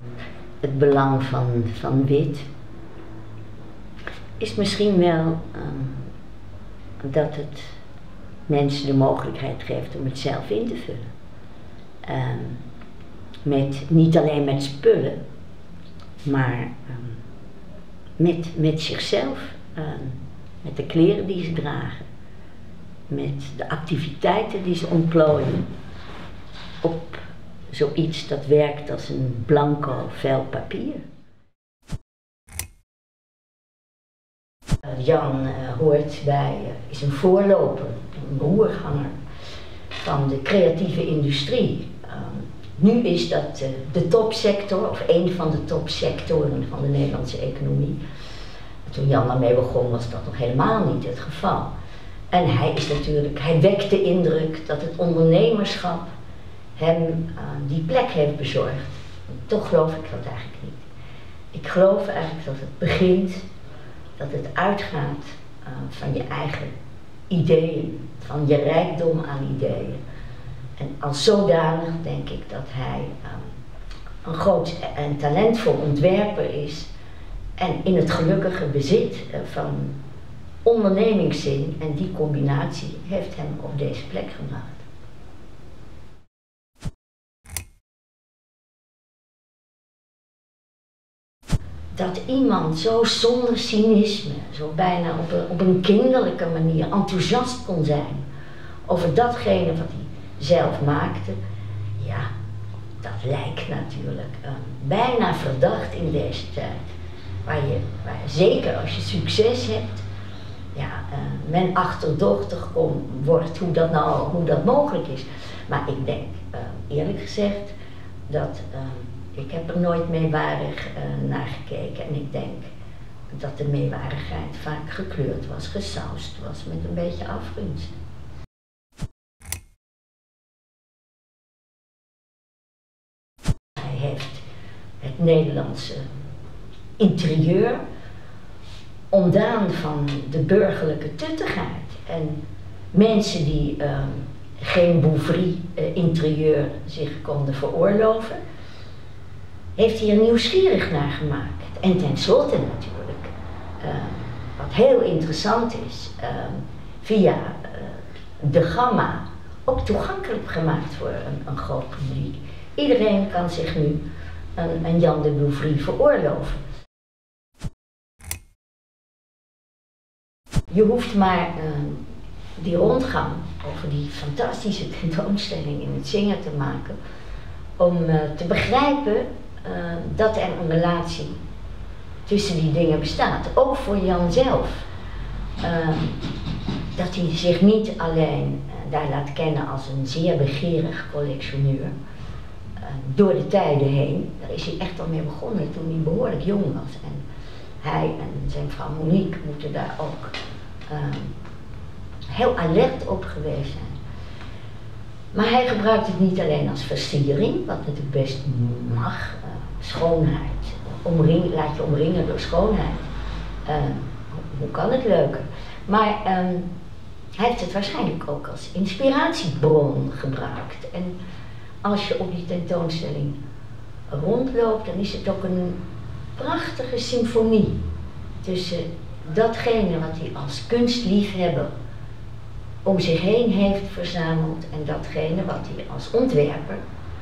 Het belang van wit is misschien wel dat het mensen de mogelijkheid geeft om het zelf in te vullen. Niet alleen met spullen, maar met zichzelf, met de kleren die ze dragen, met de activiteiten die ze ontplooien op zoiets dat werkt als een blanco vel papier. Jan is een voorloper, een roerganger van de creatieve industrie. Nu is dat de topsector, of een van de topsectoren van de Nederlandse economie. Toen Jan daarmee begon was dat nog helemaal niet het geval. En hij wekt de indruk dat het ondernemerschap hem die plek heeft bezorgd. Toch geloof ik dat eigenlijk niet. Ik geloof eigenlijk dat het begint, dat het uitgaat van je eigen ideeën, van je rijkdom aan ideeën. En als zodanig denk ik dat hij een groot en talentvol ontwerper is en in het gelukkige bezit van ondernemingszin, en die combinatie heeft hem op deze plek gebracht. Dat iemand zo zonder cynisme, zo bijna op een kinderlijke manier enthousiast kon zijn over datgene wat hij zelf maakte, ja, dat lijkt natuurlijk bijna verdacht in deze tijd. Waar je zeker als je succes hebt, ja, men achterdochtig wordt hoe dat mogelijk is. Maar ik denk, eerlijk gezegd, dat ik heb er nooit meewarig naar gekeken en ik denk dat de meewarigheid vaak gekleurd was, gesausd was met een beetje afgunst. Hij heeft het Nederlandse interieur ontdaan van de burgerlijke tuttigheid en mensen die geen Bouvry interieur zich konden veroorloven, heeft hij er nieuwsgierig naar gemaakt. En tenslotte natuurlijk, wat heel interessant is, via de gamma ook toegankelijk gemaakt voor een groot publiek. Iedereen kan zich nu een Jan de Bouvry veroorloven. Je hoeft maar die rondgang over die fantastische tentoonstelling in het Singer te maken om te begrijpen dat er een relatie tussen die dingen bestaat. Ook voor Jan zelf. Dat hij zich niet alleen daar laat kennen als een zeer begeerig collectioneur. Door de tijden heen, daar is hij echt al mee begonnen toen hij behoorlijk jong was. En hij en zijn vrouw Monique moeten daar ook heel alert op geweest zijn. Maar hij gebruikt het niet alleen als versiering, wat natuurlijk best mag, schoonheid. Laat je omringen door schoonheid. Hoe kan het leuker? Maar hij heeft het waarschijnlijk ook als inspiratiebron gebruikt. En als je op die tentoonstelling rondloopt, dan is het ook een prachtige symfonie tussen datgene wat hij als kunstliefhebber om zich heen heeft verzameld en datgene wat hij als ontwerper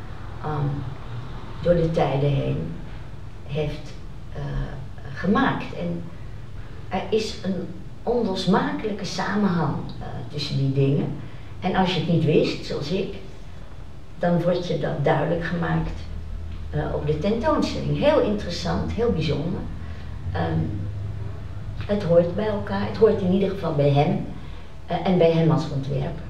door de tijden heen heeft gemaakt. En er is een onlosmakelijke samenhang tussen die dingen. En als je het niet wist, zoals ik, dan wordt je dat duidelijk gemaakt op de tentoonstelling. Heel interessant, heel bijzonder. Het hoort bij elkaar, het hoort in ieder geval bij hem en bij hem als ontwerper.